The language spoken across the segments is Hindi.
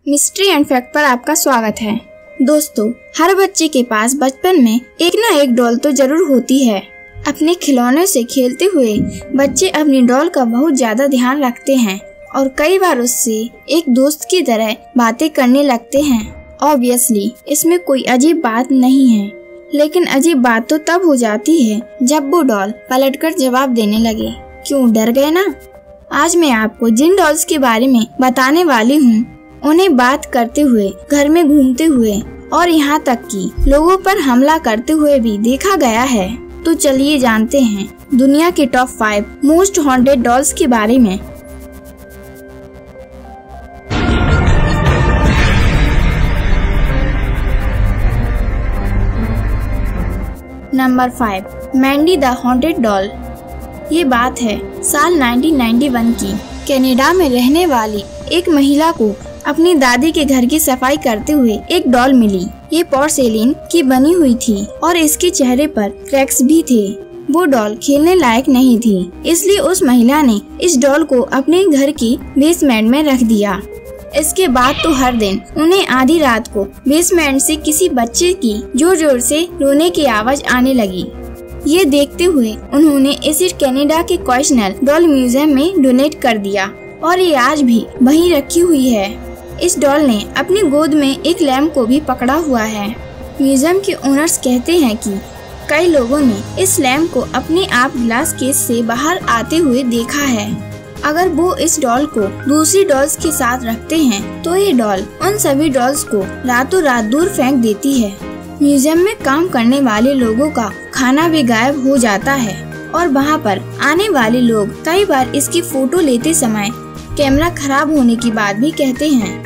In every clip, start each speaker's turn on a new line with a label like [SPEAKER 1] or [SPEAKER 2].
[SPEAKER 1] मिस्ट्री एंड फैक्ट पर आपका स्वागत है। दोस्तों, हर बच्चे के पास बचपन में एक ना एक डॉल तो जरूर होती है। अपने खिलौनों से खेलते हुए बच्चे अपनी डॉल का बहुत ज्यादा ध्यान रखते हैं और कई बार उससे एक दोस्त की तरह बातें करने लगते हैं। ऑब्वियसली इसमें कोई अजीब बात नहीं है, लेकिन अजीब बात तो तब हो जाती है जब वो डॉल पलटकर जवाब देने लगे। क्यों, डर गए ना? आज मैं आपको जिन डॉल्स के बारे में बताने वाली हूँ उन्हें बात करते हुए, घर में घूमते हुए और यहाँ तक कि लोगों पर हमला करते हुए भी देखा गया है। तो चलिए जानते हैं दुनिया के टॉप 5 मोस्ट हॉन्टेड डॉल्स के बारे में। Number 5, Mandy the haunted doll. ये बात है साल 1991 की। कनाडा में रहने वाली एक महिला को अपनी दादी के घर की सफाई करते हुए एक डॉल मिली। ये पोर्सेलिन की बनी हुई थी और इसके चेहरे पर क्रैक्स भी थे। वो डॉल खेलने लायक नहीं थी, इसलिए उस महिला ने इस डॉल को अपने घर की बेसमेंट में रख दिया। इसके बाद तो हर दिन उन्हें आधी रात को बेसमेंट से किसी बच्चे की जोर जोर से रोने की आवाज आने लगी। ये देखते हुए उन्होंने इसे कनाडा के क्वेश्चनल डॉल म्यूजियम में डोनेट कर दिया और ये आज भी वहीं रखी हुई है। इस डॉल ने अपनी गोद में एक लैम्प को भी पकड़ा हुआ है। म्यूजियम के ओनर्स कहते हैं कि कई लोगों ने इस लैम्प को अपने आप ग्लास केस से बाहर आते हुए देखा है। अगर वो इस डॉल को दूसरी डॉल्स के साथ रखते हैं तो ये डॉल उन सभी डॉल्स को रातों रात दूर फेंक देती है। म्यूजियम में काम करने वाले लोगों का खाना भी गायब हो जाता है और वहाँ पर आने वाले लोग कई बार इसकी फोटो लेते समय कैमरा खराब होने की बात भी कहते हैं।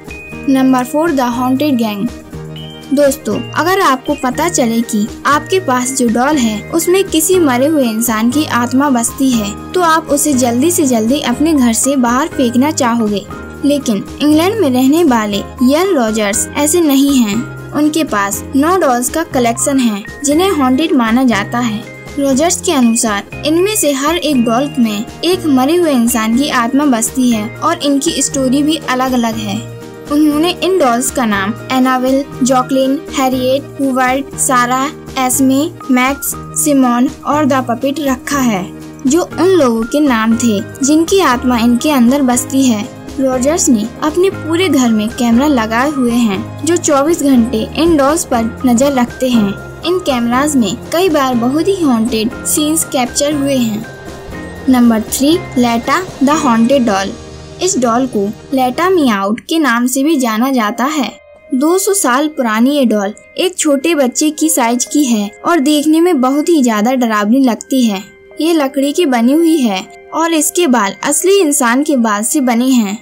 [SPEAKER 1] Number 4, the haunted gang. दोस्तों, अगर आपको पता चले कि आपके पास जो डॉल है उसमें किसी मरे हुए इंसान की आत्मा बसती है तो आप उसे जल्दी से जल्दी अपने घर से बाहर फेंकना चाहोगे। लेकिन इंग्लैंड में रहने वाले इयान रॉजर्स ऐसे नहीं हैं। उनके पास 9 डॉल्स का कलेक्शन है जिन्हें हॉन्टेड माना जाता है। रॉजर्स के अनुसार इनमें से हर एक डॉल में एक मरे हुए इंसान की आत्मा बसती है और इनकी स्टोरी भी अलग अलग है। उन्होंने इन डॉल्स का नाम Annabelle, जॉकलिन, Harriet, Hubert, Sarah, Esme, Max, Simone और द पपेट रखा है, जो उन लोगों के नाम थे जिनकी आत्मा इनके अंदर बसती है। रॉजर्स ने अपने पूरे घर में कैमरा लगाए हुए हैं जो 24 घंटे इन डॉल्स पर नजर रखते हैं। इन कैमरास में कई बार बहुत ही हॉन्टेड सीन्स कैप्चर हुए हैं। Number 3, Letta the haunted doll. इस डॉल को लेटा मी आउट के नाम से भी जाना जाता है। 200 साल पुरानी ये डॉल एक छोटे बच्चे की साइज की है और देखने में बहुत ही ज्यादा डरावनी लगती है। ये लकड़ी की बनी हुई है और इसके बाल असली इंसान के बाल से बने हैं।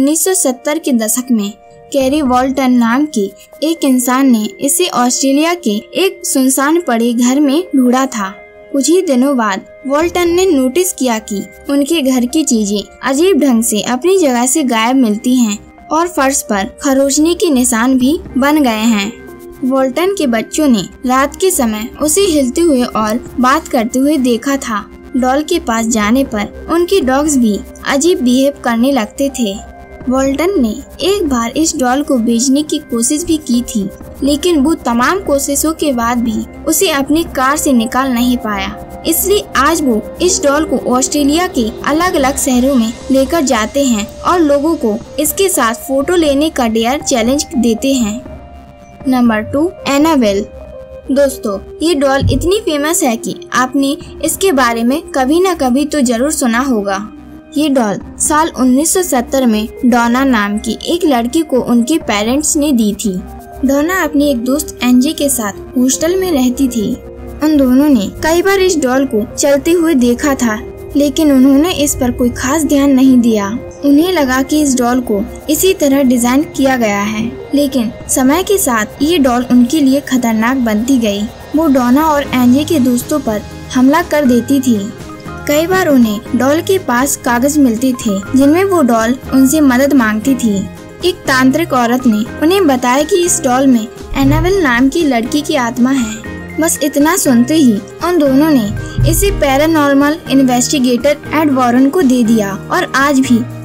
[SPEAKER 1] 1970 के दशक में कैरी वॉल्टन नाम के एक इंसान ने इसे ऑस्ट्रेलिया के एक सुनसान पड़े घर में ढूंढा था। कुछ ही दिनों बाद वॉल्टन ने नोटिस किया कि उनके घर की चीजें अजीब ढंग से अपनी जगह से गायब मिलती हैं और फर्श पर खरोचने के निशान भी बन गए हैं। वॉल्टन के बच्चों ने रात के समय उसे हिलते हुए और बात करते हुए देखा था। डॉल के पास जाने पर उनके डॉग्स भी अजीब बिहेव करने लगते थे। वॉल्टन ने एक बार इस डॉल को बेचने की कोशिश भी की थी, लेकिन वो तमाम कोशिशों के बाद भी उसे अपनी कार से निकाल नहीं पाया। इसलिए आज वो इस डॉल को ऑस्ट्रेलिया के अलग अलग शहरों में लेकर जाते हैं और लोगों को इसके साथ फोटो लेने का डेयर चैलेंज देते हैं। Number 2, Annabelle. दोस्तों, ये डॉल इतनी फेमस है कि आपने इसके बारे में कभी न कभी तो जरूर सुना होगा। ये डॉल साल 1970 में डोना नाम की एक लड़की को उनके पेरेंट्स ने दी थी। डोना अपनी एक दोस्त एंजी के साथ हॉस्टल में रहती थी। उन दोनों ने कई बार इस डॉल को चलते हुए देखा था, लेकिन उन्होंने इस पर कोई खास ध्यान नहीं दिया। उन्हें लगा कि इस डॉल को इसी तरह डिजाइन किया गया है, लेकिन समय के साथ ये डॉल उनके लिए खतरनाक बनती गई। वो डोना और एंजी के दोस्तों पर हमला कर देती थी। कई बार उन्हें डॉल के पास कागज मिलते थे जिनमें वो डॉल उनसे मदद मांगती थी। एक तांत्रिक औरत ने उन्हें बताया कि इस डॉल में एनाबेल नाम की लड़की की आत्मा है। बस इतना सुनते ही उन दोनों ने इसे पैरानॉर्मल इन्वेस्टिगेटर एड वॉरन को दे दिया और आज भी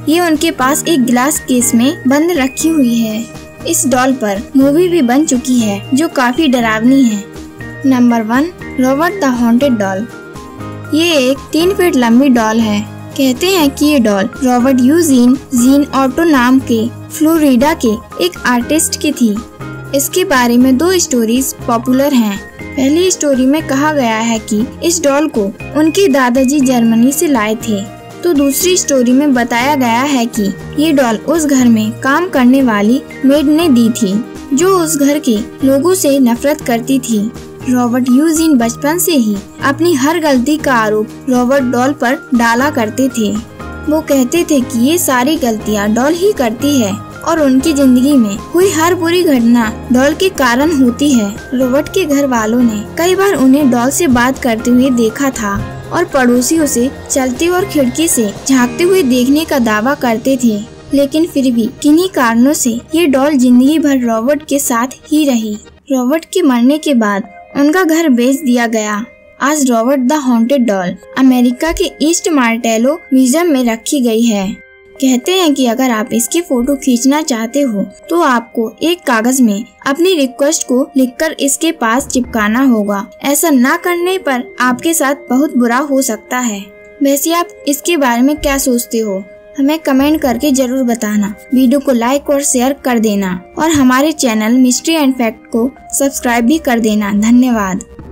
[SPEAKER 1] ये उनके पास एक ग्लास केस में बंद रखी हुई है। इस डॉल पर मूवी भी बन चुकी है जो काफी डरावनी है। Number 1, Robert the haunted doll. ये एक 3 फीट लंबी डॉल है। कहते हैं कि ये doll Robert Eugene Gene Otto नाम के फ्लोरिडा के एक आर्टिस्ट की थी। इसके बारे में 2 स्टोरीज पॉपुलर हैं। पहली स्टोरी में कहा गया है कि इस डॉल को उनके दादाजी जर्मनी से लाए थे, तो दूसरी स्टोरी में बताया गया है कि ये डॉल उस घर में काम करने वाली मेड ने दी थी, जो उस घर के लोगों से नफरत करती थी। रॉबर्ट यूजीन बचपन से ही अपनी हर गलती का आरोप रॉबर्ट डॉल पर डाला करते थे। वो कहते थे कि ये सारी गलतियाँ डॉल ही करती है और उनकी जिंदगी में हुई हर बुरी घटना डॉल के कारण होती है। रॉबर्ट के घर वालों ने कई बार उन्हें डॉल से बात करते हुए देखा था और पड़ोसियों से चलते और खिड़की से झांकते हुए देखने का दावा करते थे, लेकिन फिर भी किन्हीं कारणों से ये डॉल जिंदगी भर रॉबर्ट के साथ ही रही। रॉबर्ट के मरने के बाद उनका घर बेच दिया गया। आज Robert the haunted doll America के ईस्ट मार्टेलो म्यूजियम में रखी गई है। कहते हैं कि अगर आप इसकी फोटो खींचना चाहते हो तो आपको एक कागज में अपनी रिक्वेस्ट को लिखकर इसके पास चिपकाना होगा। ऐसा ना करने पर आपके साथ बहुत बुरा हो सकता है। वैसे आप इसके बारे में क्या सोचते हो, हमें कमेंट करके जरूर बताना। वीडियो को लाइक और शेयर कर देना और हमारे चैनल मिस्ट्री एंड फैक्ट को सब्सक्राइब भी कर देना। धन्यवाद।